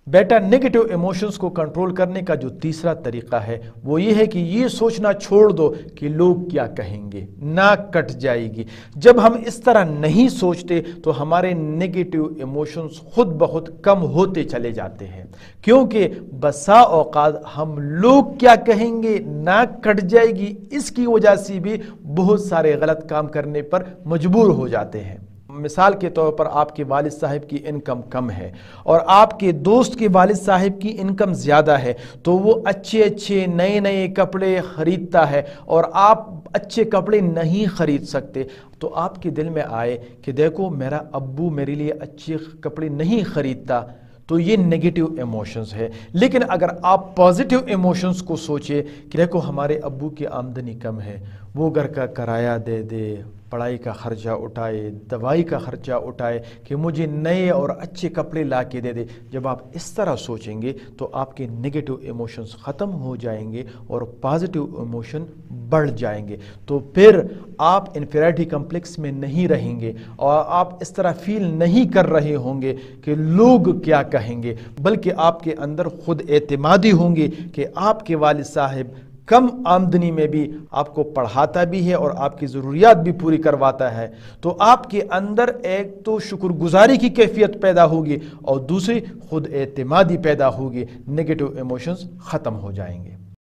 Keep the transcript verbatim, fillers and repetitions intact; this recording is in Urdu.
بیٹا نیگیٹو ایموشنز کو کنٹرول کرنے کا جو تیسرا طریقہ ہے وہ یہ ہے کہ یہ سوچنا چھوڑ دو کہ لوگ کیا کہیں گے، ناک کٹ جائے گی۔ جب ہم اس طرح نہیں سوچتے تو ہمارے نیگیٹو ایموشنز خود بخود کم ہوتے چلے جاتے ہیں، کیونکہ بسا اوقات ہم لوگ کیا کہیں گے، ناک کٹ جائے گی، اس کی وجہ سے بھی بہت سارے غلط کام کرنے پر مجبور ہو جاتے ہیں۔ مثال کے طور پر آپ کے والد صاحب کی انکم کم ہے اور آپ کے دوست کے والد صاحب کی انکم زیادہ ہے، تو وہ اچھے اچھے نئے نئے کپڑے خریدتا ہے اور آپ اچھے کپڑے نہیں خرید سکتے، تو آپ کے دل میں آئے کہ دیکھو میرا ابو میرے لیے اچھے کپڑے نہیں خریدتا، تو یہ نیگیٹو ایموشنز ہے۔ لیکن اگر آپ پازیٹیو ایموشنز کو سوچیں کہ دیکھو ہمارے ابو کی آمدنی کم ہے، وہ گھر کا کرایہ دے دے، پڑھائی کا خرچہ اٹھائے، دوائی کا خرچہ اٹھائے کہ مجھے نئے اور اچھے کپڑے لا کے دے دے، جب آپ اس طرح سوچیں گے تو آپ کے نیگیٹو ایموشنز ختم ہو جائیں گے اور پازیٹیو ایموشن بڑھ جائیں گے، تو پھر آپ انفیریٹی کمپلیکس میں نہیں رہیں گے اور آپ اس طرح فیل نہیں کر رہے ہوں گے کہ لوگ کیا کہیں گے، بلکہ آپ کے اندر خود اعتمادی ہوں گے کہ آپ کے والد صاحب کم آمدنی میں بھی آپ کو پڑھاتا بھی ہے اور آپ کی ضروریات بھی پوری کرواتا ہے، تو آپ کے اندر ایک تو شکر گزاری کی کیفیت پیدا ہوگی اور دوسری خود اعتمادی پیدا ہوگی، نیگیٹو ایموشنز ختم ہو جائیں گے۔